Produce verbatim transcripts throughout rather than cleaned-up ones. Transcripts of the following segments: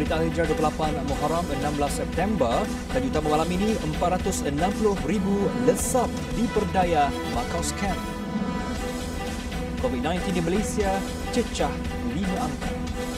Berita Hijrah dua puluh lapan Muharram enam belas September, tajuk utama malam ini empat ratus enam puluh ribu lesap diperdaya Macau Scam. COVID sembilan belas di Malaysia cecah lima angka.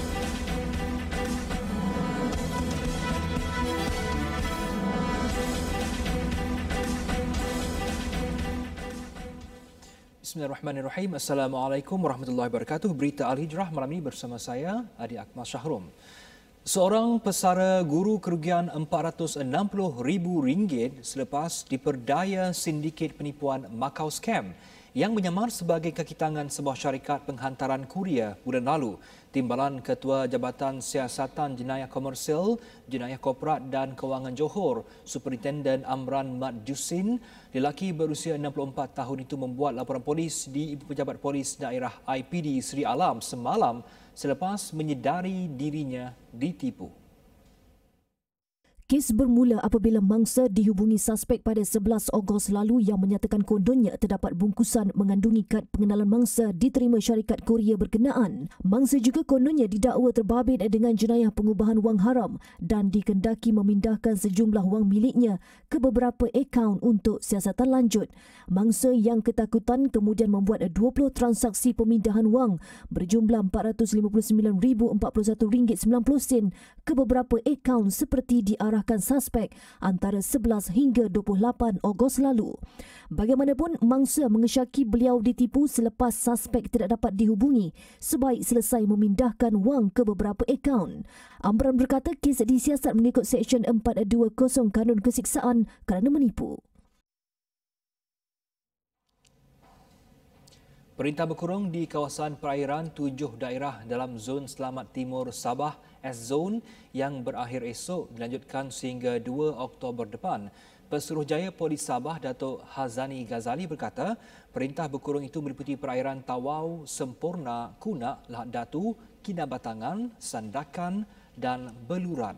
Bismillahirrahmanirrahim. Assalamualaikum warahmatullahi wabarakatuh. Berita Al-Hijrah malam ini bersama saya, Adi Akmal Shahrum. Seorang pesara guru kerugian empat ratus enam puluh ribu ringgit selepas diperdaya sindiket penipuan Macau Scam yang menyamar sebagai kaki tangan sebuah syarikat penghantaran kurier bulan lalu. Timbalan Ketua Jabatan Siasatan Jenayah Komersial, Jenayah Korporat dan Kewangan Johor, Superintenden Amran Mat Jusin, lelaki berusia enam puluh empat tahun itu membuat laporan polis di Ibu Pejabat Polis Daerah I P D Seri Alam semalam selepas menyedari dirinya ditipu. Kes bermula apabila mangsa dihubungi suspek pada sebelas Ogos lalu yang menyatakan kononnya terdapat bungkusan mengandungi kad pengenalan mangsa diterima syarikat kurier berkenaan. Mangsa juga kononnya didakwa terbabit dengan jenayah pengubahan wang haram dan dikendaki memindahkan sejumlah wang miliknya ke beberapa akaun untuk siasatan lanjut. Mangsa yang ketakutan kemudian membuat dua puluh transaksi pemindahan wang berjumlah empat ratus lima puluh sembilan ribu empat puluh satu ringgit sembilan puluh sen ke beberapa akaun seperti diarah suspek antara sebelas hingga dua puluh lapan Ogos lalu. Bagaimanapun, mangsa mengesyaki beliau ditipu selepas suspek tidak dapat dihubungi sebaik selesai memindahkan wang ke beberapa akaun. Amran berkata kes disiasat mengikut Seksyen empat dua kosong Kanun Kesiksaan kerana menipu. Perintah berkurung di kawasan perairan tujuh daerah dalam Zon Selamat Timur Sabah S-Zone yang berakhir esok dilanjutkan sehingga dua Oktober depan. Pesuruhjaya Polis Sabah Datuk Hazani Ghazali berkata, perintah berkurung itu meliputi perairan Tawau, Sempurna, Kunak, Lahad Datu, Kinabatangan, Sandakan dan Beluran.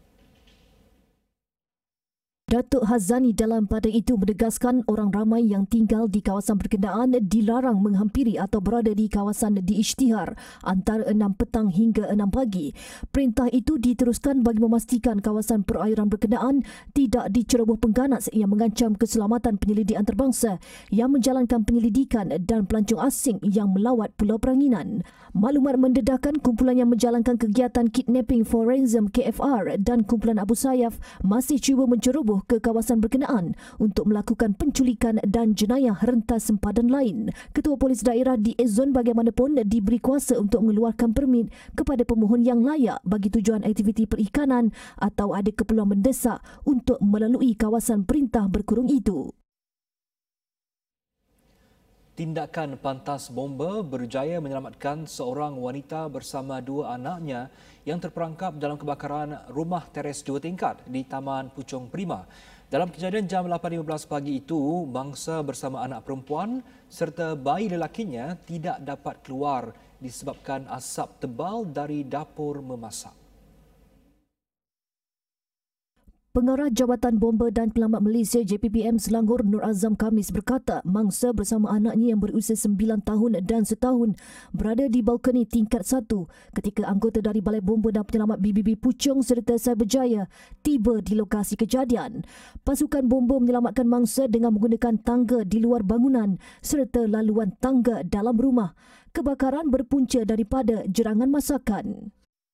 Datuk Hazani dalam pada itu menegaskan orang ramai yang tinggal di kawasan berkenaan dilarang menghampiri atau berada di kawasan diisytihar antara enam petang hingga enam pagi. Perintah itu diteruskan bagi memastikan kawasan perairan berkenaan tidak diceroboh pengganas yang mengancam keselamatan penyelidik antarabangsa yang menjalankan penyelidikan dan pelancong asing yang melawat Pulau Peranginan. Maklumat mendedahkan kumpulan yang menjalankan kegiatan kidnapping Forensic K F R dan kumpulan Abu Sayyaf masih cuba menceroboh ke kawasan berkenaan untuk melakukan penculikan dan jenayah rentas sempadan lain. Ketua Polis Daerah di S-Zone bagaimanapun diberi kuasa untuk mengeluarkan permit kepada pemohon yang layak bagi tujuan aktiviti perikanan atau ada keperluan mendesak untuk melalui kawasan perintah berkurung itu. Tindakan pantas bomba berjaya menyelamatkan seorang wanita bersama dua anaknya yang terperangkap dalam kebakaran rumah teres dua tingkat di Taman Puchong Prima. Dalam kejadian jam lapan lima belas pagi itu, bangsa bersama anak perempuan serta bayi lelakinya tidak dapat keluar disebabkan asap tebal dari dapur memasak. Pengarah Jabatan Bomba dan Penyelamat Malaysia J P P M Selangor Nur Azam Khamis berkata mangsa bersama anaknya yang berusia sembilan tahun dan setahun berada di balkoni tingkat satu ketika anggota dari Balai Bomba dan Penyelamat B B B Puchong serta Cyberjaya tiba di lokasi kejadian. Pasukan bomba menyelamatkan mangsa dengan menggunakan tangga di luar bangunan serta laluan tangga dalam rumah. Kebakaran berpunca daripada jerangan masakan.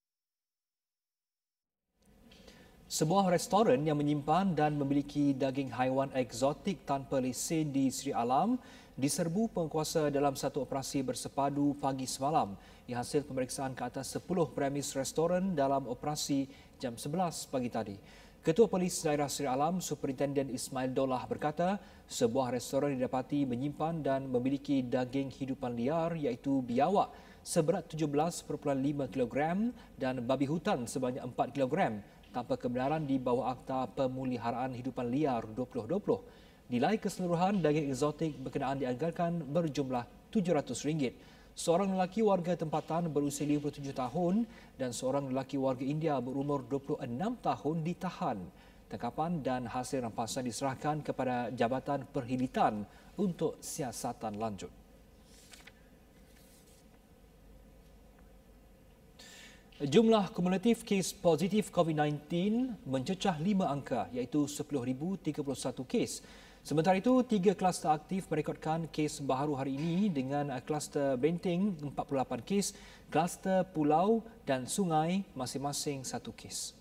Sebuah restoran yang menyimpan dan memiliki daging haiwan eksotik tanpa lesen di Seri Alam diserbu penguasa dalam satu operasi bersepadu pagi semalam yang hasil pemeriksaan ke atas sepuluh premis restoran dalam operasi jam sebelas pagi tadi. Ketua Polis Daerah Seri Alam, Superintenden Ismail Dolah berkata, sebuah restoran didapati menyimpan dan memiliki daging hidupan liar iaitu biawak seberat tujuh belas perpuluhan lima kilogram dan babi hutan sebanyak empat kilogram. Tanpa kebenaran di bawah Akta Pemeliharaan Hidupan Liar dua ribu dua puluh. Nilai keseluruhan daging eksotik berkenaan dianggarkan berjumlah tujuh ratus ringgit. Seorang lelaki warga tempatan berusia lima puluh tujuh tahun dan seorang lelaki warga India berumur dua puluh enam tahun ditahan. Tangkapan dan hasil rampasan diserahkan kepada Jabatan Perhilitan untuk siasatan lanjut. Jumlah kumulatif kes positif COVID sembilan belas mencecah lima angka iaitu sepuluh ribu tiga puluh satu kes. Sementara itu, tiga kluster aktif merekodkan kes baharu hari ini dengan kluster Benteng empat puluh lapan kes, kluster Pulau dan Sungai masing-masing satu kes.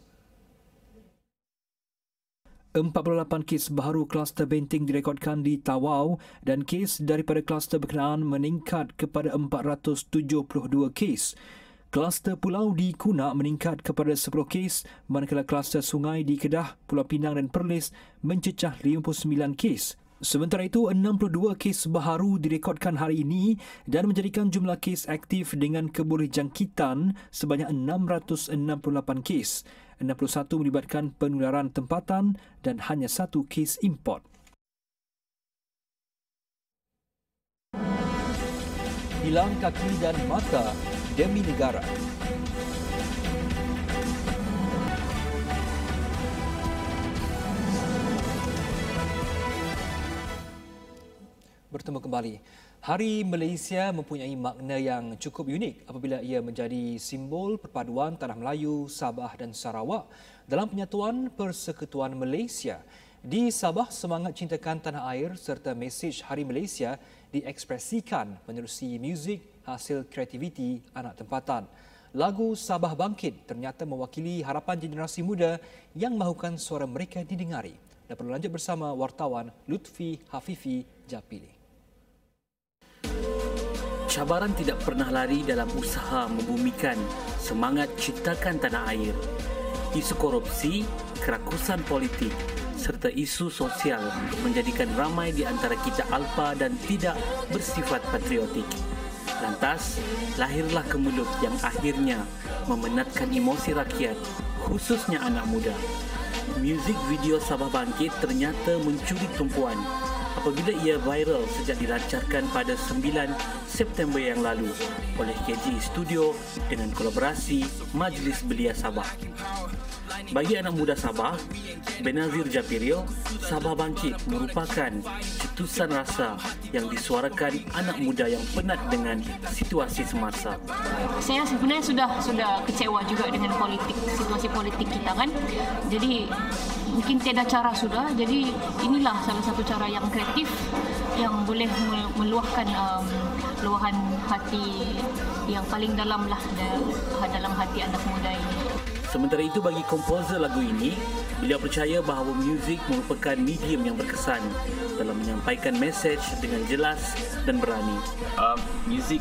empat puluh lapan kes baharu kluster Benteng direkodkan di Tawau dan kes daripada kluster berkenaan meningkat kepada empat ratus tujuh puluh dua kes. Kluster Pulau di Kunak meningkat kepada sepuluh kes, manakala kluster Sungai di Kedah, Pulau Pinang dan Perlis mencecah lima puluh sembilan kes. Sementara itu, enam puluh dua kes baharu direkodkan hari ini dan menjadikan jumlah kes aktif dengan kebolehjangkitan sebanyak enam ratus enam puluh lapan kes. enam puluh satu melibatkan penularan tempatan dan hanya satu kes import. Hilang kaki dan mata demi negara. Bertemu kembali. Hari Malaysia mempunyai makna yang cukup unik apabila ia menjadi simbol perpaduan Tanah Melayu, Sabah dan Sarawak dalam penyatuan Persekutuan Malaysia. Di Sabah, semangat cintakan tanah air serta mesej Hari Malaysia diekspresikan menerusi muzik hasil kreativiti anak tempatan. Lagu Sabah Bangkit ternyata mewakili harapan generasi muda yang mahukan suara mereka didengari. Dan perlu lanjut bersama wartawan Lutfi Hafifi Japili. Cabaran tidak pernah lari dalam usaha membumikan semangat ciptakan tanah air. Isu korupsi, kerakusan politik serta isu sosial menjadikan ramai di antara kita alpa dan tidak bersifat patriotik. Lantas, lahirlah kemelut yang akhirnya memenatkan emosi rakyat, khususnya anak muda. Muzik video Sabah Bangkit ternyata mencuri tumpuan apabila ia viral sejak dilancarkan pada sembilan September yang lalu oleh K J Studio dengan kolaborasi Majlis Belia Sabah. Bagi anak muda Sabah, Benazir Japirio, Sabah Bangkit merupakan cetusan rasa yang disuarakan anak muda yang penat dengan situasi semasa. Saya sebenarnya sudah sudah kecewa juga dengan politik, situasi politik kita kan. Jadi mungkin tiada cara sudah. Jadi inilah salah satu cara yang kreatif yang boleh meluahkan um, luahan hati yang paling dalam lah dalam hati anak muda ini. Sementara itu, bagi komposer lagu ini, beliau percaya bahawa muzik merupakan medium yang berkesan dalam menyampaikan mesej dengan jelas dan berani. Uh, muzik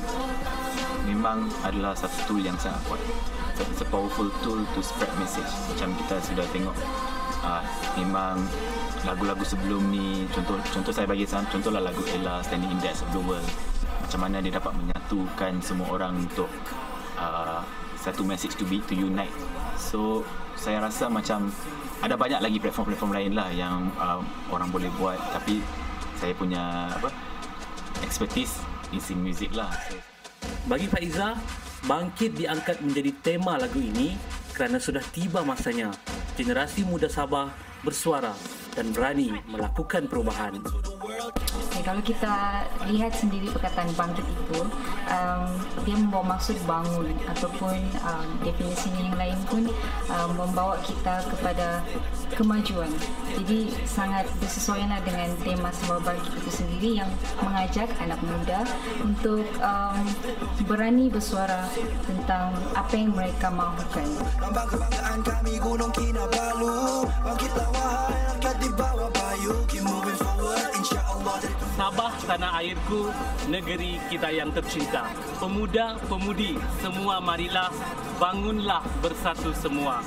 memang adalah satu tool yang sangat kuat. It's a powerful tool to spread message. Macam kita sudah tengok, uh, memang lagu-lagu sebelum ni, contoh contoh saya bagi contohlah lagu Ella, Standing Index of the World. Macam mana dia dapat menyatukan semua orang untuk uh, satu message to be to unite. So saya rasa macam ada banyak lagi platform-platform lain lah yang uh, orang boleh buat, tapi saya punya apa expertise in sing music lah. So, bagi Faiza, Bangkit diangkat menjadi tema lagu ini kerana sudah tiba masanya generasi muda Sabah bersuara dan berani melakukan perubahan. Okay, kalau kita lihat sendiri perkataan bangkit itu, um, dia membawa maksud bangun ataupun um, definisi yang lain pun um, membawa kita kepada kemajuan. Jadi sangat bersesuaian dengan tema Sabah Bangkit itu sendiri yang mengajak anak muda untuk um, berani bersuara tentang apa yang mereka mahukan. Kebanggaan kami Gunung Kinabalu, bangkitlah wahai rakyat di bawah bayu, keep moving forward insya-Allah. Sabah tanah airku, negeri kita yang tercinta. Pemuda-pemudi, semua marilah, bangunlah bersatu semua.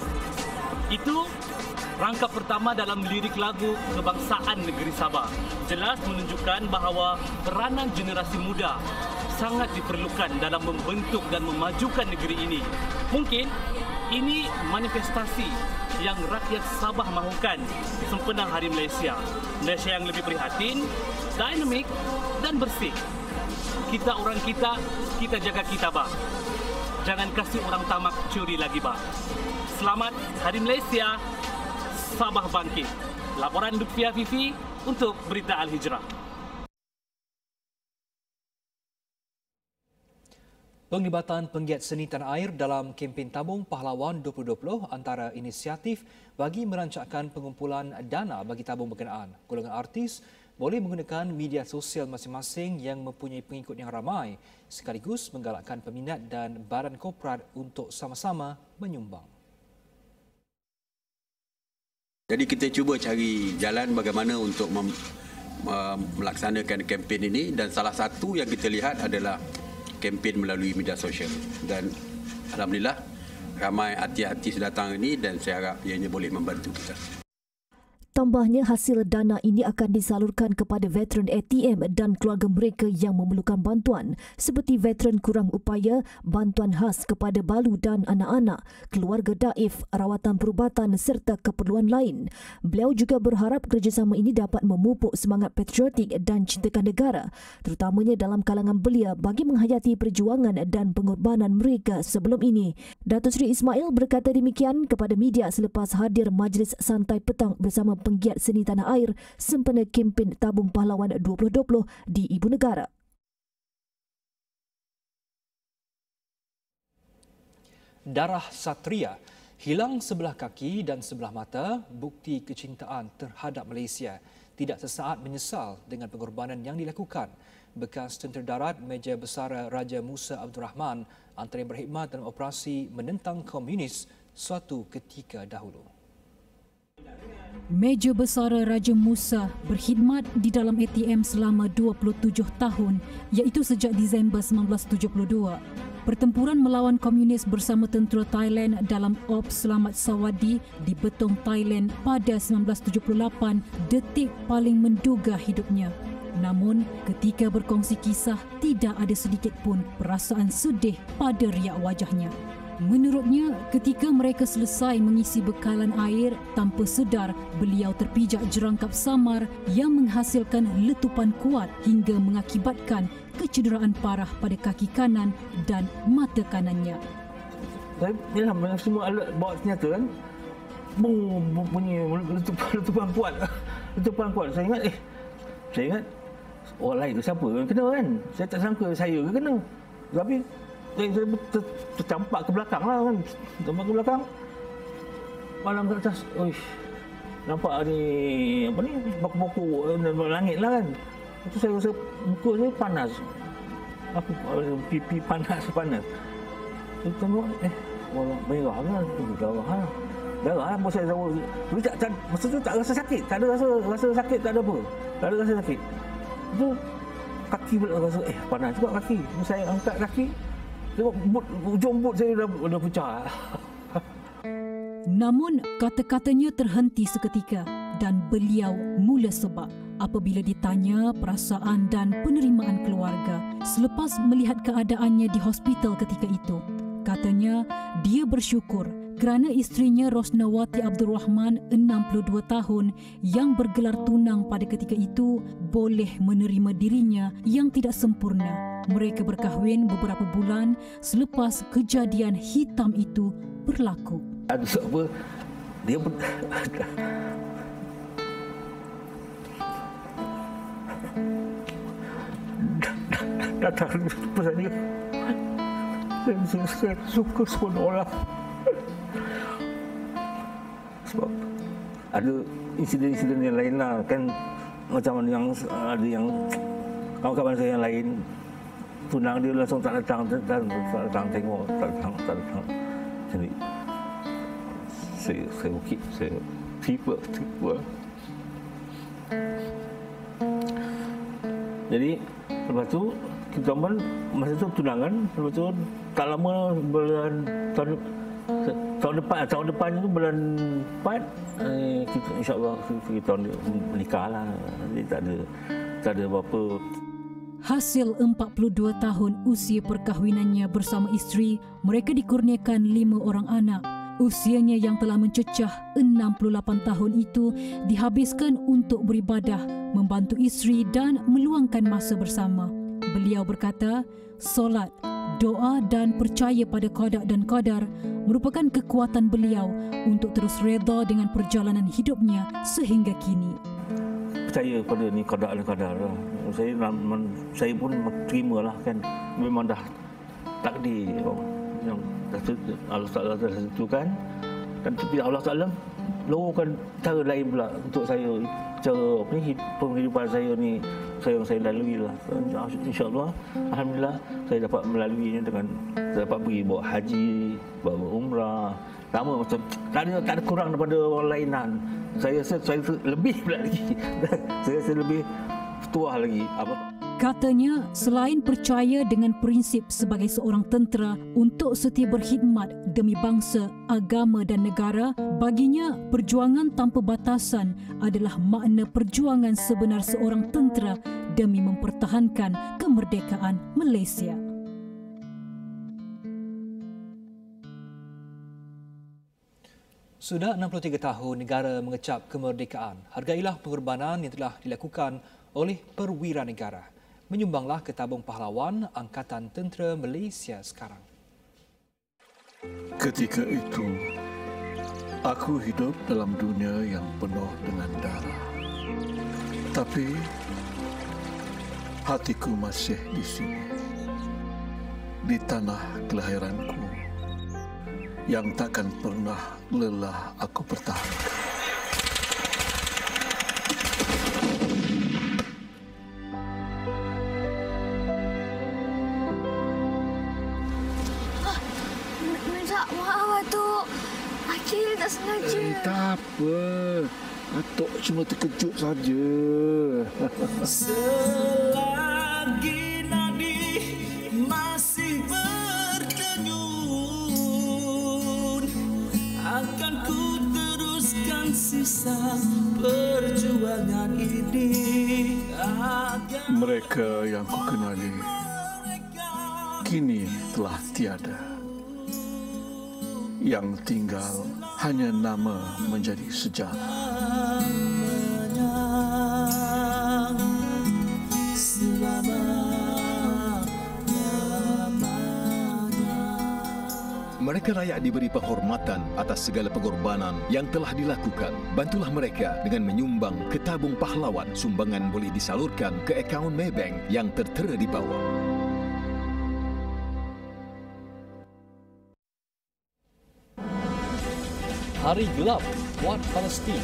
Itu rangkap pertama dalam lirik lagu kebangsaan negeri Sabah. Jelas menunjukkan bahawa peranan generasi muda sangat diperlukan dalam membentuk dan memajukan negeri ini. Mungkin ini manifestasi yang rakyat Sabah mahukan sempena Hari Malaysia. Malaysia yang lebih prihatin, dinamik dan bersih. Kita orang kita, kita jaga kita, bah. Jangan kasih orang tamak curi lagi, bah. Selamat Hari Malaysia, Sabah Bangkit. Laporan Lutfi Hafifi untuk Berita Al-Hijrah. Penglibatan penggiat seni tanah air dalam kempen Tabung Pahlawan dua ribu dua puluh antara inisiatif bagi merancangkan pengumpulan dana bagi tabung berkenaan. Golongan artis boleh menggunakan media sosial masing-masing yang mempunyai pengikut yang ramai sekaligus menggalakkan peminat dan badan korporat untuk sama-sama menyumbang. Jadi kita cuba cari jalan bagaimana untuk mem, uh, melaksanakan kempen ini, dan salah satu yang kita lihat adalah kempen melalui media sosial, dan alhamdulillah ramai hati-hati datang ini dan saya harap ianya boleh membantu kita. Tambahnya, hasil dana ini akan disalurkan kepada veteran A T M dan keluarga mereka yang memerlukan bantuan seperti veteran kurang upaya, bantuan khas kepada balu dan anak-anak, keluarga daif, rawatan perubatan serta keperluan lain. Beliau juga berharap kerjasama ini dapat memupuk semangat patriotik dan cintakan negara, terutamanya dalam kalangan belia bagi menghayati perjuangan dan pengorbanan mereka sebelum ini. Datuk Seri Ismail berkata demikian kepada media selepas hadir majlis santai petang bersama penggiat seni tanah air sempena kempen Tabung Pahlawan dua ribu dua puluh di Ibu Negara. Darah Satria, hilang sebelah kaki dan sebelah mata, bukti kecintaan terhadap Malaysia. Tidak sesaat menyesal dengan pengorbanan yang dilakukan. Bekas tentera darat Meja Besar Raja Musa Abdul Rahman antara yang berkhidmat dalam operasi menentang komunis suatu ketika dahulu. Meja Besar Raja Musa berkhidmat di dalam A T M selama dua puluh tujuh tahun, iaitu sejak Disember seribu sembilan ratus tujuh puluh dua. Pertempuran melawan komunis bersama tentera Thailand dalam Ops Selamat Sawadi di Betong, Thailand pada seribu sembilan ratus tujuh puluh lapan, detik paling menduga hidupnya. Namun, ketika berkongsi kisah, tidak ada sedikit pun perasaan sedih pada riak wajahnya. Menurutnya, ketika mereka selesai mengisi bekalan air, tanpa sedar beliau terpijak jerangkap samar yang menghasilkan letupan kuat hingga mengakibatkan kecederaan parah pada kaki kanan dan mata kanannya. Saya yalah, semua alat bawa senjata kan, bunyi letupan, letupan kuat, letupan kuat. Saya ingat, eh, saya ingat orang lain tu siapa yang kena kan? Saya tak sangka saya ke kena. Tapi saya ter, tercampak ke belakang lah kan. Tercampak ke belakang. Malam ke atas, oish, nampak ni, apa ni, pokok-pokok langit lah kan. Itu saya rasa muka saya panas. Apa, pipi panas, panas. Saya tengok, eh, orang merah kan, darah lah. Darah lah, saya tahu. Tapi tak, tak, masa tu tak rasa sakit. Tak ada rasa, rasa sakit, tak ada apa. Tak ada rasa sakit. Itu kaki pula rasa, eh, panas juga kaki. Saya angkat kaki, tengok but, ujung but saya dah, dah pecah. Namun, kata-katanya terhenti seketika dan beliau mula sebab apabila ditanya perasaan dan penerimaan keluarga selepas melihat keadaannya di hospital ketika itu. Katanya, dia bersyukur kerana isterinya Rosnawati Abdul Rahman, enam puluh dua tahun, yang bergelar tunang pada ketika itu, boleh menerima dirinya yang tidak sempurna. Mereka berkahwin beberapa bulan selepas kejadian hitam itu berlaku. Ada apa? Dia ber... datang pesan dia. Dan saya, saya suka semua orang. Sebab ada insiden-insiden yang lain lah kan, macam yang ada yang kawan-kawan saya yang lain tunang dia langsung tak datang, tak datang, tak datang tengok, tak datang, tak datang. Jadi saya saya okey, saya tiba tiba. Jadi lepas tu kita pun masa tu tunangan, lepas tu tak lama bulan tahun tahun depan tahun depan itu bulan empat eh, kita insya-Allah kita menikah lah. Jadi tak ada tak ada apa-apa. Hasil empat puluh dua tahun usia perkahwinannya bersama isteri, mereka dikurniakan lima orang anak. Usianya yang telah mencecah enam puluh lapan tahun itu dihabiskan untuk beribadah, membantu isteri dan meluangkan masa bersama. Beliau berkata, solat, doa dan percaya pada qada dan qadar merupakan kekuatan beliau untuk terus reda dengan perjalanan hidupnya sehingga kini. Percaya pada ni qada dan qadar. Saya saya pun terimalah kan. Memang dah takdir yang Allah Taala telah tentukan, dan tapi Allah Taala lorongkan cara lain pula untuk saya, cara apa ni penghidupan saya ni, saya yang saya lalui lah. InsyaAllah, alhamdulillah saya dapat melaluinya dengan saya dapat pergi bawa haji, bawa umrah, sama macam tak ada tak ada kurang daripada orang lainan. Saya rasa saya lebih pula lagi. Saya rasa lebih tua lagi apa. Katanya, selain percaya dengan prinsip sebagai seorang tentera untuk setia berkhidmat demi bangsa, agama dan negara, baginya perjuangan tanpa batasan adalah makna perjuangan sebenar seorang tentera demi mempertahankan kemerdekaan Malaysia. Sudah enam puluh tiga tahun negara mengecap kemerdekaan. Hargailah pengorbanan yang telah dilakukan oleh perwira negara. Menyumbanglah ke tabung pahlawan Angkatan Tentera Malaysia sekarang. Ketika itu, aku hidup dalam dunia yang penuh dengan darah. Tapi, hatiku masih di sini. Di tanah kelahiranku, yang takkan pernah lelah aku pertahankan. Tak sengaja. Eh, tak apa. Atok cuma terkejut saja. Selagi nadi masih berdenyut, akan ku teruskan sisa perjuangan ini. Mereka yang ku kenali kini telah tiada. Yang tinggal hanya nama menjadi sejarah. Mereka layak diberi penghormatan atas segala pengorbanan yang telah dilakukan. Bantulah mereka dengan menyumbang ke tabung pahlawan. Sumbangan boleh disalurkan ke akaun Maybank yang tertera di bawah. Hari Gelap buat Palestin.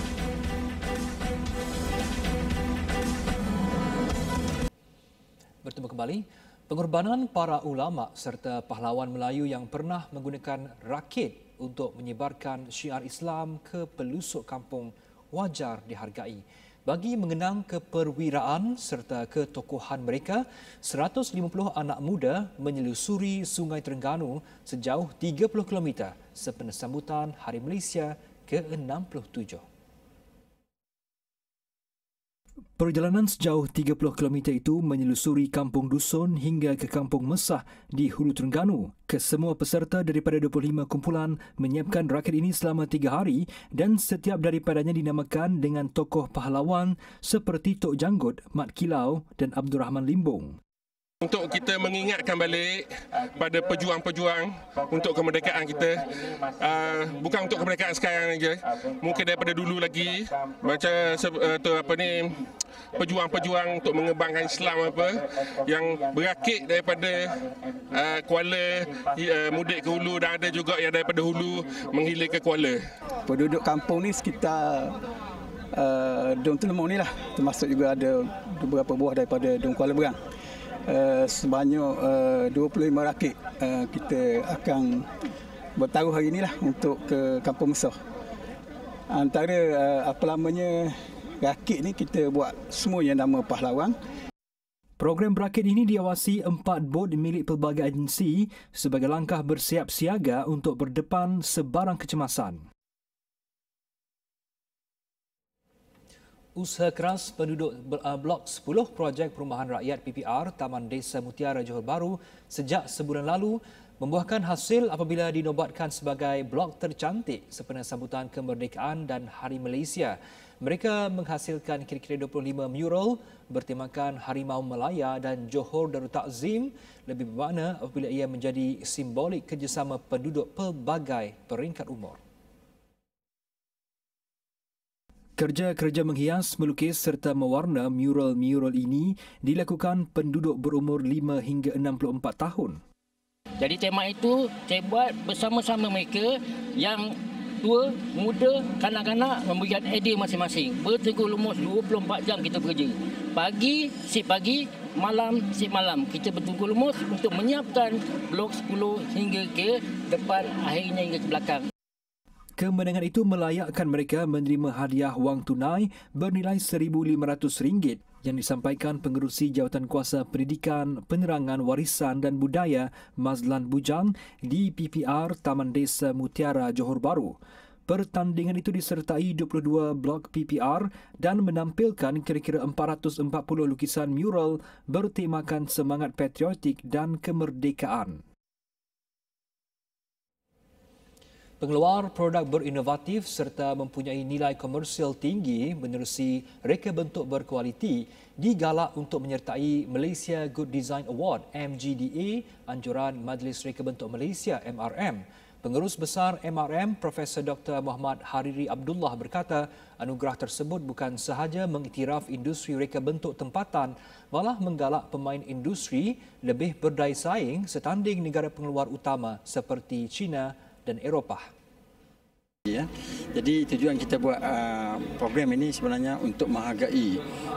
Bertemu kembali. Pengorbanan para ulama serta pahlawan Melayu yang pernah menggunakan rakit untuk menyebarkan syiar Islam ke pelosok kampung wajar dihargai. Bagi mengenang keperwiraan serta ketokohan mereka, seratus lima puluh anak muda menyelusuri Sungai Terengganu sejauh tiga puluh kilometer sempena sambutan Hari Malaysia ke enam puluh tujuh. Perjalanan sejauh tiga puluh kilometer itu menyelusuri kampung dusun hingga ke kampung Mesah di Hulu Terengganu. Kesemua peserta daripada dua puluh lima kumpulan menyiapkan rakit ini selama tiga hari dan setiap daripadanya dinamakan dengan tokoh pahlawan seperti Tok Janggut, Mat Kilau dan Abdul Rahman Limbong. Untuk kita mengingatkan balik pada pejuang-pejuang untuk kemerdekaan kita, uh, bukan untuk kemerdekaan sekarang saja, mungkin daripada dulu lagi, macam uh, tu apa ni, pejuang-pejuang untuk mengembangkan Islam apa yang berakit daripada uh, Kuala uh, mudik ke Hulu, dan ada juga yang daripada Hulu menghilir ke Kuala. Penduduk kampung ni sekitar uh, Dong Telemong ni lah, termasuk juga ada beberapa buah daripada Dong Kuala Berang. Uh, sebanyak uh, dua puluh lima rakit uh, kita akan bertaruh hari inilah untuk ke Kampung Mesah. Antara uh, apa namanya rakit ni kita buat semuanya nama pahlawan. Program berakit ini diawasi empat bot milik pelbagai agensi sebagai langkah bersiap siaga untuk berdepan sebarang kecemasan. Usaha keras penduduk Blok sepuluh Projek Perumahan Rakyat P P R Taman Desa Mutiara Johor Bahru sejak sebulan lalu membuahkan hasil apabila dinobatkan sebagai blok tercantik sempena sambutan kemerdekaan dan Hari Malaysia. Mereka menghasilkan kira-kira dua puluh lima mural bertemakan Harimau Melaya dan Johor Darul Takzim, lebih bermakna apabila ia menjadi simbolik kerjasama penduduk pelbagai peringkat umur. Kerja-kerja menghias, melukis serta mewarna mural-mural ini dilakukan penduduk berumur lima hingga enam puluh empat tahun. Jadi tema itu saya buat bersama-sama mereka yang tua, muda, kanak-kanak memberikan idea masing-masing. Berteguh lumus dua puluh empat jam kita bekerja. Pagi, sip pagi, malam, sip malam. Kita berteguh lumus untuk menyiapkan blok sepuluh hingga ke depan, akhirnya hingga ke belakang. Kemenangan itu melayakkan mereka menerima hadiah wang tunai bernilai seribu lima ratus ringgit yang disampaikan Pengerusi Jawatankuasa Pendidikan, Penerangan, Warisan dan Budaya Mazlan Bujang di P P R Taman Desa Mutiara, Johor Bahru. Pertandingan itu disertai dua puluh dua blok P P R dan menampilkan kira-kira empat ratus empat puluh lukisan mural bertemakan semangat patriotik dan kemerdekaan. Pengeluar produk berinovatif serta mempunyai nilai komersial tinggi menerusi reka bentuk berkualiti digalak untuk menyertai Malaysia Good Design Award M G D A anjuran Majlis Reka Bentuk Malaysia M R M. Pengurus Besar M R M Profesor Doktor Muhammad Hariri Abdullah berkata anugerah tersebut bukan sahaja mengiktiraf industri reka bentuk tempatan, malah menggalak pemain industri lebih berdaya saing setanding negara pengeluar utama seperti China dan Eropah. Ya, jadi tujuan kita buat uh, program ini sebenarnya untuk menghargai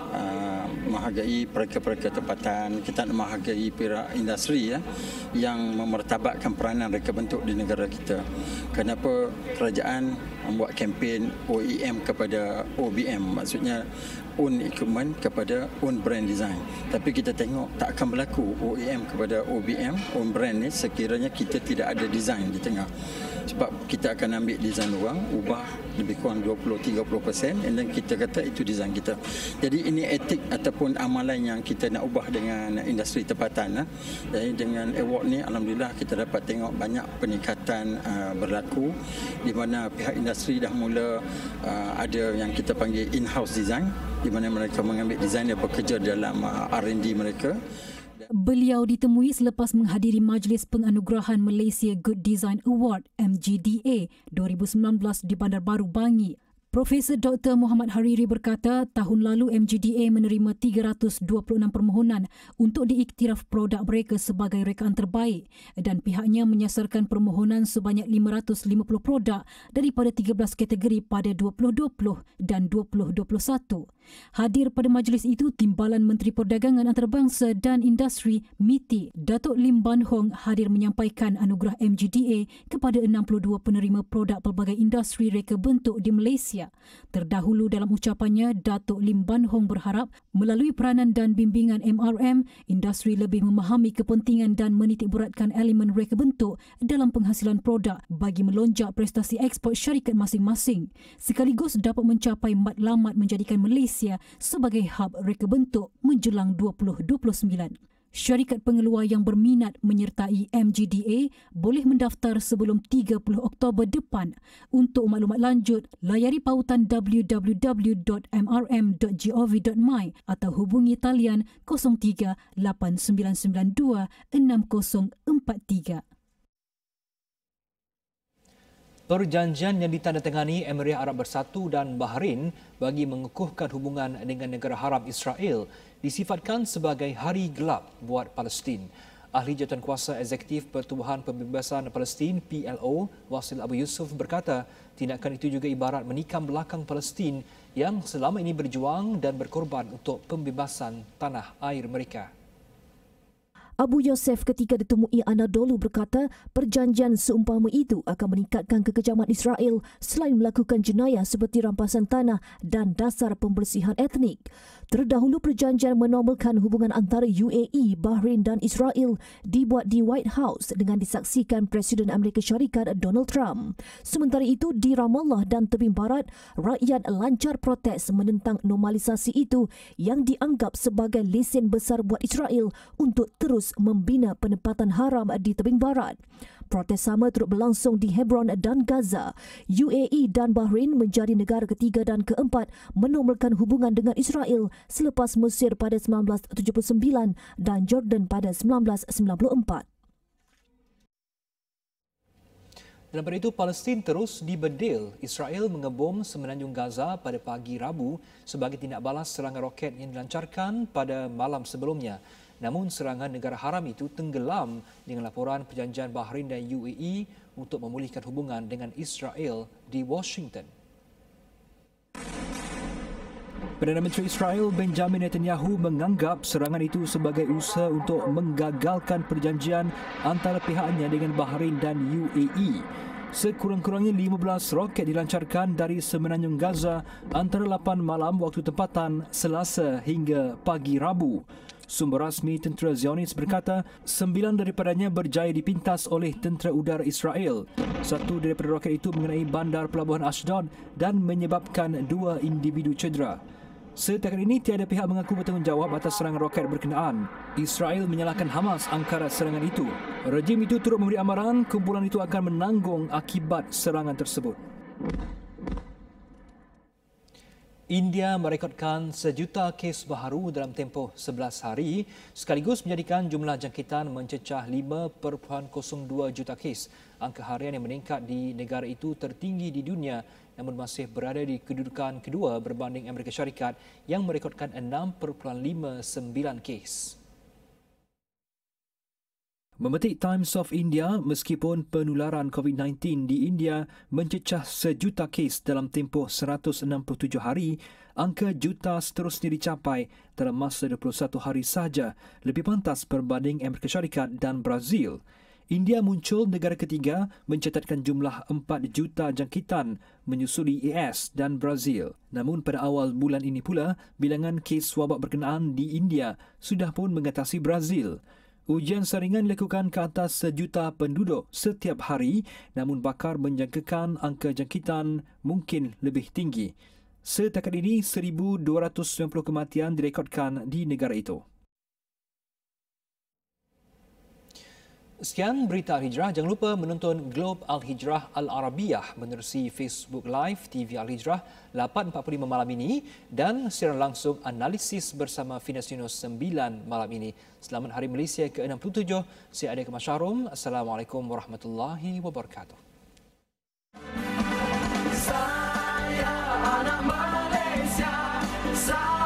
uh, menghargai pereka-pereka tempatan. Kita nak menghargai pihak industri ya, yang memertabatkan peranan reka bentuk di negara kita. Kenapa kerajaan membuat kempen O E M kepada O B M, maksudnya own equipment kepada own brand design. Tapi kita tengok tak akan berlaku O E M kepada O B M, own brand ni sekiranya kita tidak ada design di tengah. Sebab kita akan ambil design orang, ubah lebih kurang dua puluh hingga tiga puluh peratus dan kita kata itu design kita. Jadi ini etik ataupun amalan yang kita nak ubah dengan industri tempatan. Jadi dengan award ni alhamdulillah kita dapat tengok banyak peningkatan uh, berlaku di mana pihak industri dah mula uh, ada yang kita panggil in-house design, di mana mereka mengambil design dan bekerja dalam uh, R and D mereka. Beliau ditemui selepas menghadiri Majlis Penganugerahan Malaysia Good Design Award M G D A dua ribu sembilan belas di Bandar Baru, Bangi. Profesor Doktor Muhammad Hariri berkata tahun lalu M G D A menerima tiga ratus dua puluh enam permohonan untuk diiktiraf produk mereka sebagai rekaan terbaik dan pihaknya menyasarkan permohonan sebanyak lima ratus lima puluh produk daripada tiga belas kategori pada dua ribu dua puluh dan dua ribu dua puluh satu. Hadir pada majlis itu Timbalan Menteri Perdagangan Antarabangsa dan Industri M I T I, Datuk Lim Ban Hong hadir menyampaikan anugerah M G D A kepada enam puluh dua penerima produk pelbagai industri reka bentuk di Malaysia. Terdahulu dalam ucapannya, Datuk Lim Ban Hong berharap melalui peranan dan bimbingan M R M, industri lebih memahami kepentingan dan menitikberatkan elemen reka bentuk dalam penghasilan produk bagi melonjak prestasi ekspor syarikat masing-masing, sekaligus dapat mencapai matlamat menjadikan Malaysia sebagai hub reka bentuk menjelang dua ribu dua puluh sembilan. Syarikat pengeluar yang berminat menyertai M G D A boleh mendaftar sebelum tiga puluh Oktober depan. Untuk maklumat lanjut, layari pautan w w w dot m r m dot gov dot my atau hubungi talian kosong tiga lapan sembilan sembilan dua enam kosong empat tiga. Perjanjian yang ditandatangani Emirat Arab Bersatu dan Bahrain bagi mengukuhkan hubungan dengan negara haram Israel disifatkan sebagai hari gelap buat Palestin. Ahli Jawatankuasa Eksekutif Pertubuhan Pembebasan Palestin P L O, Wasil Abu Yusuf berkata, tindakan itu juga ibarat menikam belakang Palestin yang selama ini berjuang dan berkorban untuk pembebasan tanah air mereka. Abu Yosef ketika ditemui Anadolu berkata perjanjian seumpama itu akan meningkatkan kekejaman Israel selain melakukan jenayah seperti rampasan tanah dan dasar pembersihan etnik. Terdahulu perjanjian menormalkan hubungan antara U A E, Bahrain dan Israel dibuat di White House dengan disaksikan Presiden Amerika Syarikat Donald Trump. Sementara itu di Ramallah dan tebing barat, rakyat lancar protes menentang normalisasi itu yang dianggap sebagai lesen besar buat Israel untuk terus membina penempatan haram di tebing barat. Protes sama turut berlangsung di Hebron dan Gaza. U A E dan Bahrain menjadi negara ketiga dan keempat menormalkan hubungan dengan Israel selepas Mesir pada seribu sembilan ratus tujuh puluh sembilan dan Jordan pada seribu sembilan ratus sembilan puluh empat. Dalam pada itu, Palestin terus dibedil. Israel mengebom semenanjung Gaza pada pagi Rabu sebagai tindak balas serangan roket yang dilancarkan pada malam sebelumnya. Namun serangan negara haram itu tenggelam dengan laporan perjanjian Bahrain dan U A E untuk memulihkan hubungan dengan Israel di Washington. Perdana Menteri Israel Benjamin Netanyahu menganggap serangan itu sebagai usaha untuk menggagalkan perjanjian antara pihaknya dengan Bahrain dan U A E. Sekurang-kurangnya lima belas roket dilancarkan dari semenanjung Gaza antara lapan malam waktu tempatan Selasa hingga pagi Rabu. Sumber rasmi tentera Zionis berkata sembilan daripadanya berjaya dipintas oleh tentera udara Israel. Satu daripada roket itu mengenai bandar pelabuhan Ashdod dan menyebabkan dua individu cedera. Setakat ini, tiada pihak mengaku bertanggungjawab atas serangan roket berkenaan. Israel menyalahkan Hamas angkara serangan itu. Rejim itu turut memberi amaran kumpulan itu akan menanggung akibat serangan tersebut. India merekodkan sejuta kes baharu dalam tempoh sebelas hari sekaligus menjadikan jumlah jangkitan mencecah lima perpuluhan kosong dua juta kes. Angka harian yang meningkat di negara itu tertinggi di dunia namun masih berada di kedudukan kedua berbanding Amerika Syarikat yang merekodkan enam perpuluhan lima sembilan kes. Memetik Times of India, meskipun penularan COVID sembilan belas di India mencecah sejuta kes dalam tempoh seratus enam puluh tujuh hari, angka juta seterusnya dicapai dalam masa dua puluh satu hari sahaja, lebih pantas berbanding Amerika Syarikat dan Brazil. India muncul negara ketiga mencatatkan jumlah empat juta jangkitan menyusuli A S dan Brazil. Namun pada awal bulan ini pula, bilangan kes wabak berkenaan di India sudah pun mengatasi Brazil. Ujian saringan dilakukan ke atas sejuta penduduk setiap hari, namun bakar menjangkakan angka jangkitan mungkin lebih tinggi. Setakat ini, seribu dua ratus sembilan puluh kematian direkodkan di negara itu. Sekian berita Al-Hijrah. Jangan lupa menonton Globe Al-Hijrah Al-Arabiyah menerusi Facebook Live T V Al-Hijrah lapan empat puluh lima malam ini dan siaran langsung analisis bersama Finas Yunus sembilan malam ini. Selamat Hari Malaysia ke enam puluh tujuh. Saya Adik Masyarum. Assalamualaikum warahmatullahi wabarakatuh. Saya anak Malaysia. Saya